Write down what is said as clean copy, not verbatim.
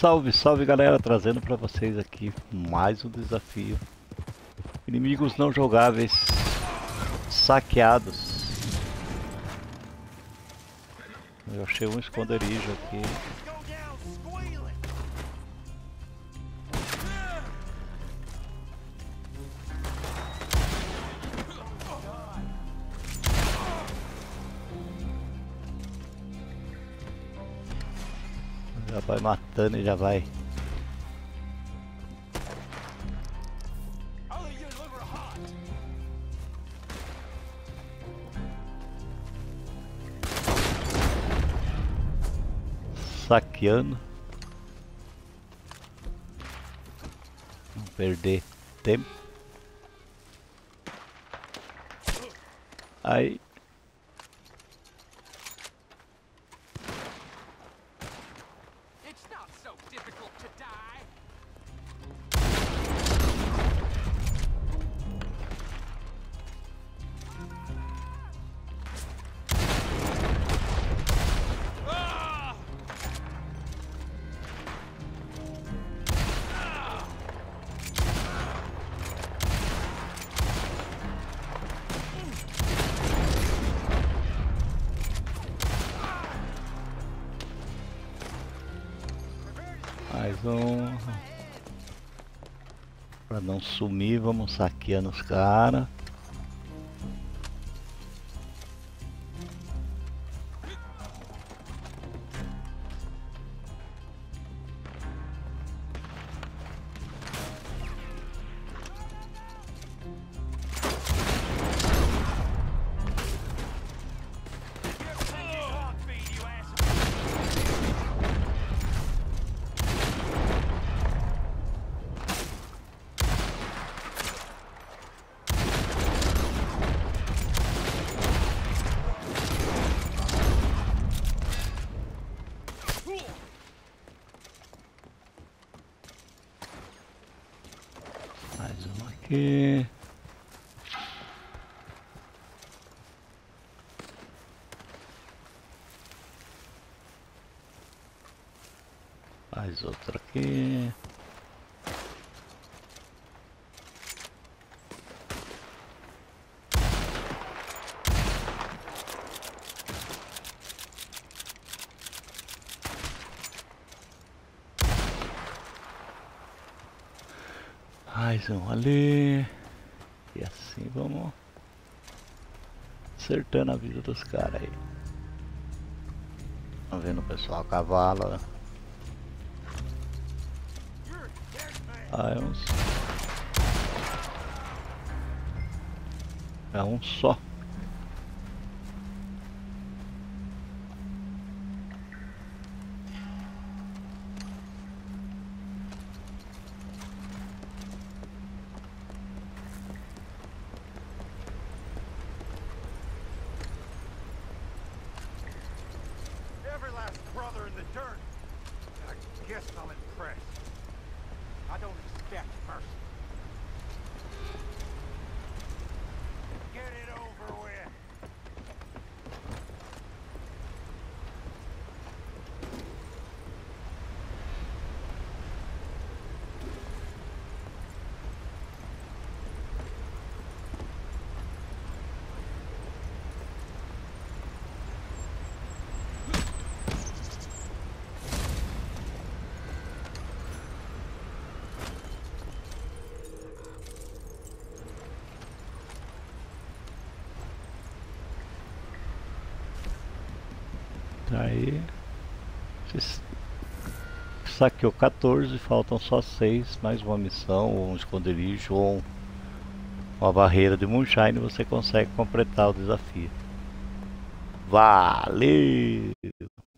Salve, salve galera, trazendo para vocês aqui mais um desafio. Inimigos não jogáveis saqueados. Eu achei um esconderijo aqui. Já vai matando e já vai. Saqueando. Não perder tempo. Aí. Mais um. Pra não sumir, vamos saqueando os caras. Mais um aqui. Mais outro aqui. Mais um ali. E assim vamos acertando a vida dos caras aí. Tá vendo o pessoal a cavalo? Ah, é um só. Brother in the dirt. I guess I'm impressed. I don't expect mercy. Get it over with. Aí saqueou 14, faltam só 6, mais uma missão, ou um esconderijo, ou uma barreira de moonshine, você consegue completar o desafio. Valeu!